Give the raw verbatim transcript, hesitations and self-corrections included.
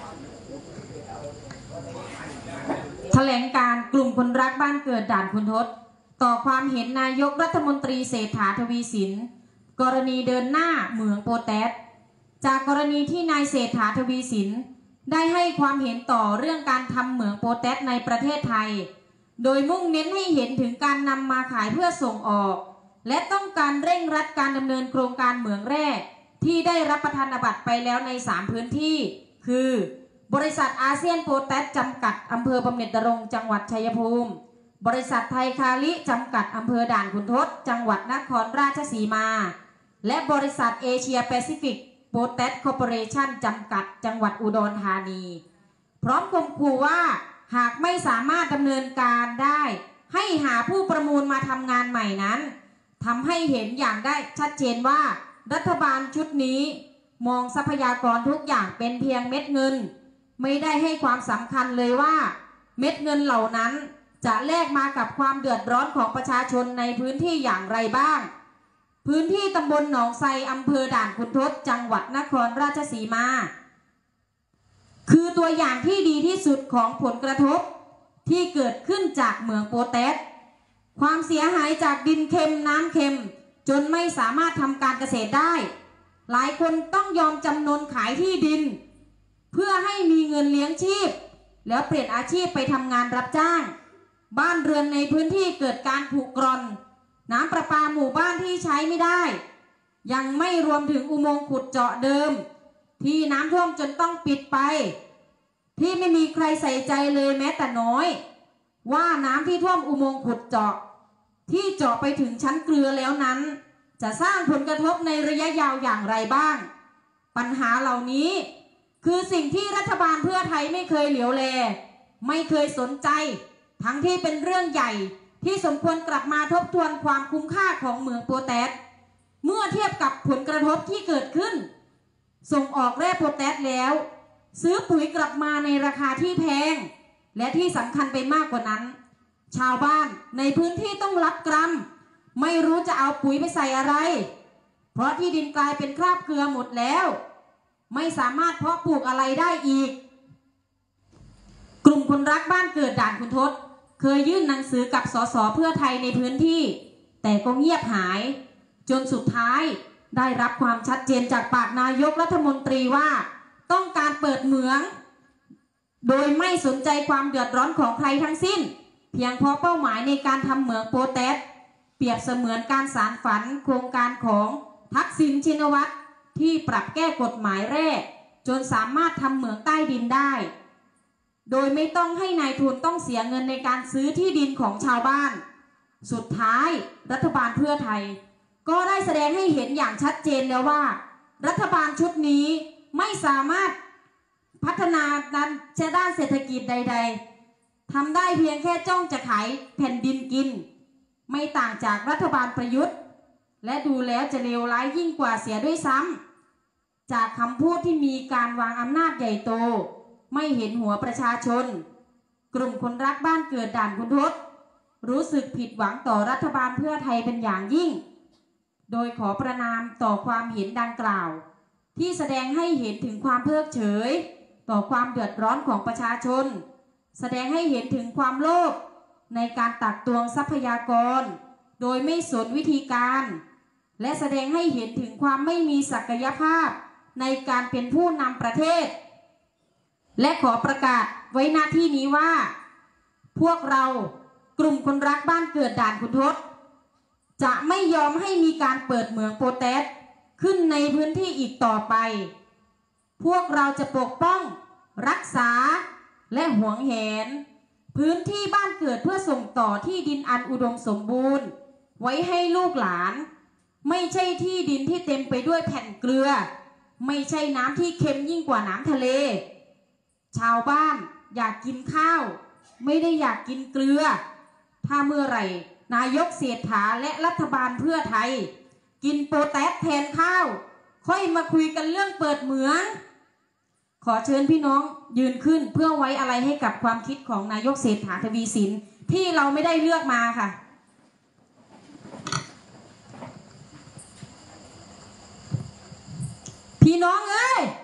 แถลงการกลุ่มคนรักบ้านเกิดด่านคุณทศต่อความเห็นนายกรัฐมนตรีเศรษฐาทวีสินกรณีเดินหน้าเหมืองโปแตสจากกรณีที่นายเศรษฐาทวีสินได้ให้ความเห็นต่อเรื่องการทำเหมืองโปแตสในประเทศไทยโดยมุ่งเน้นให้เห็นถึงการนำมาขายเพื่อส่งออกและต้องการเร่งรัดการดำเนินโครงการเหมืองแร่ที่ได้รับประทานบัตรไปแล้วในสามพื้นที่คือบริษัทอาเซียนโปแตสจำกัดอำเภอบำเหน็จนรงค์จังหวัดชัยภูมิบริษัทไทยคาลิจำกัดอำเภอด่านขุนทดจังหวัดนครราชสีมาและบริษัทเอเชียแปซิฟิกโปแตสคอร์ปอเรชั่นจำกัดจังหวัดอุดรธานีพร้อมข่มขู่ว่าหากไม่สามารถดำเนินการได้ให้หาผู้ประมูลมาทำงานใหม่นั้นทำให้เห็นอย่างได้ชัดเจนว่ารัฐบาลชุดนี้มองทรัพยากรทุกอย่างเป็นเพียงเม็ดเงินไม่ได้ให้ความสำคัญเลยว่าเม็ดเงินเหล่านั้นจะแลกมากับความเดือดร้อนของประชาชนในพื้นที่อย่างไรบ้างพื้นที่ตำบลหนองไทรอำเภอด่านขุนทดจังหวัดนครราชสีมาคือตัวอย่างที่ดีที่สุดของผลกระทบที่เกิดขึ้นจากเหมืองโปแตสความเสียหายจากดินเค็มน้ำเค็มจนไม่สามารถทำการเกษตรได้หลายคนต้องยอมจำนนขายที่ดินเพื่อให้มีเงินเลี้ยงชีพแล้วเปลี่ยนอาชีพไปทำงานรับจ้างบ้านเรือนในพื้นที่เกิดการผุกร่อนน้ำประปาหมู่บ้านที่ใช้ไม่ได้ยังไม่รวมถึงอุโมงค์ขุดเจาะเดิมที่น้ำท่วมจนต้องปิดไปที่ไม่มีใครใส่ใจเลยแม้แต่น้อยว่าน้ำที่ท่วมอุโมงค์ขุดเจาะที่เจาะไปถึงชั้นเกลือแล้วนั้นจะสร้างผลกระทบในระยะยาวอย่างไรบ้างปัญหาเหล่านี้คือสิ่งที่รัฐบาลเพื่อไทยไม่เคยเหลียวแลไม่เคยสนใจทั้งที่เป็นเรื่องใหญ่ที่สมควรกลับมาทบทวนความคุ้มค่าของเหมืองโปแตสเมื่อเทียบกับผลกระทบที่เกิดขึ้นส่งออกแร่โปแตสแล้วซื้อปุ๋ยกลับมาในราคาที่แพงและที่สำคัญไปมากกว่านั้นชาวบ้านในพื้นที่ต้องรับกรรมไม่รู้จะเอาปุ๋ยไปใส่อะไรเพราะที่ดินกลายเป็นคราบเกลือหมดแล้วไม่สามารถเพาะปลูกอะไรได้อีกกลุ่มคนรักบ้านเกิดด่านขุนทดเคยยื่นหนังสือกับสสเพื่อไทยในพื้นที่แต่ก็เงียบหายจนสุดท้ายได้รับความชัดเจนจากปากนายกรัฐมนตรีว่าต้องการเปิดเหมืองโดยไม่สนใจความเดือดร้อนของใครทั้งสิ้นเพียงเพราะเป้าหมายในการทำเหมืองโปแตสเปรียบเสมือนการสานฝันโครงการของทักษิณชินวัตรที่ปรับแก้กฎหมายแร่จนสามารถทำเหมืองใต้ดินได้โดยไม่ต้องให้นายทุนต้องเสียเงินในการซื้อที่ดินของชาวบ้านสุดท้ายรัฐบาลเพื่อไทยก็ได้แสดงให้เห็นอย่างชัดเจนแล้วว่ารัฐบาลชุดนี้ไม่สามารถพัฒนาด้านเศรษฐกิจใดๆทำได้เพียงแค่จ้องจะขายแผ่นดินกินไม่ต่างจากรัฐบาลประยุทธ์และดูแล้วจะเลวร้ายยิ่งกว่าเสียด้วยซ้ำจากคำพูดที่มีการวางอำนาจใหญ่โตไม่เห็นหัวประชาชนกลุ่มคนรักบ้านเกิดด่านขุนทดรู้สึกผิดหวังต่อรัฐบาลเพื่อไทยเป็นอย่างยิ่งโดยขอประณามต่อความเห็นดังกล่าวที่แสดงให้เห็นถึงความเพิกเฉยต่อความเดือดร้อนของประชาชนแสดงให้เห็นถึงความโลภในการตักตวงทรัพยากรโดยไม่สนวิธีการและแสดงให้เห็นถึงความไม่มีศักยภาพในการเป็นผู้นำประเทศและขอประกาศไว้หน้าที่นี้ว่าพวกเรากลุ่มคนรักบ้านเกิดด่านขุนทดจะไม่ยอมให้มีการเปิดเหมืองโปแตสขึ้นในพื้นที่อีกต่อไปพวกเราจะปกป้องรักษาและหวงแหนพื้นที่บ้านเกิดเพื่อส่งต่อที่ดินอันอุดมสมบูรณ์ไว้ให้ลูกหลานไม่ใช่ที่ดินที่เต็มไปด้วยแผ่นเกลือไม่ใช่น้ำที่เค็มยิ่งกว่าน้ำทะเลชาวบ้านอยากกินข้าวไม่ได้อยากกินเกลือถ้าเมื่อไหร่นายกเศรษฐาและรัฐบาลเพื่อไทยกินโปแตสแทนข้าวค่อยมาคุยกันเรื่องเปิดเหมืองขอเชิญพี่น้องยืนขึ้นเพื่อไว้อะไรให้กับความคิดของนายกเศรษฐาทวีสินที่เราไม่ได้เลือกมาค่ะพี่น้องเอ้ย